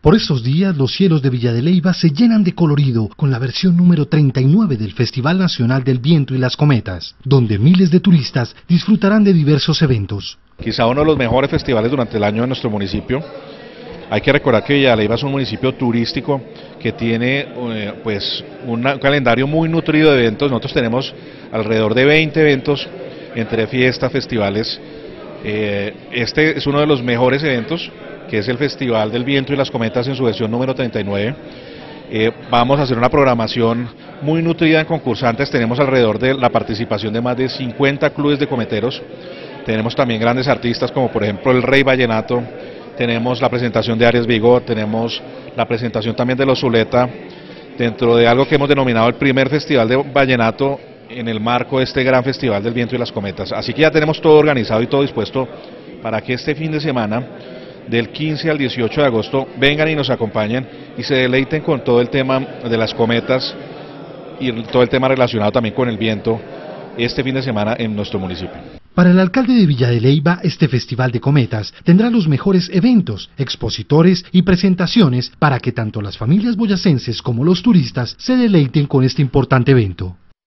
Por estos días, los cielos de Villa de Leyva se llenan de colorido con la versión número 39 del Festival Nacional del Viento y las Cometas, donde miles de turistas disfrutarán de diversos eventos. Quizá uno de los mejores festivales durante el año en nuestro municipio. Hay que recordar que Villa de Leyva es un municipio turístico que tiene un calendario muy nutrido de eventos. Nosotros tenemos alrededor de 20 eventos entre fiestas, festivales. Este es uno de los mejores eventos, que es el Festival del Viento y las Cometas en su versión número 39. Vamos a hacer una programación muy nutrida en concursantes. Tenemos alrededor de la participación de más de 50 clubes de cometeros. Tenemos también grandes artistas como por ejemplo el Rey Vallenato. Tenemos la presentación de Arias Bigot, tenemos la presentación también de los Zuleta, dentro de algo que hemos denominado el primer festival de vallenato en el marco de este gran Festival del Viento y las Cometas. Así que ya tenemos todo organizado y todo dispuesto para que este fin de semana, del 15 al 18 de agosto, vengan y nos acompañen y se deleiten con todo el tema de las cometas y todo el tema relacionado también con el viento este fin de semana en nuestro municipio. Para el alcalde de Villa de Leyva, este Festival de Cometas tendrá los mejores eventos, expositores y presentaciones para que tanto las familias boyacenses como los turistas se deleiten con este importante evento.